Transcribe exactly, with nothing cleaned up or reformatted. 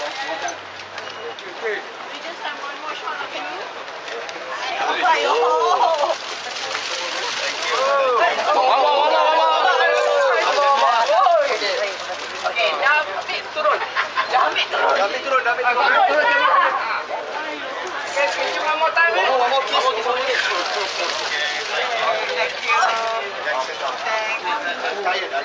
We just have one more shot of you. Okay, dah ambil turun. Dah ambil turun. Dah ambil turun, dah ambil turun. Okay, give one more time. One more, one more kiss. One more kiss. Thank you. Thank you.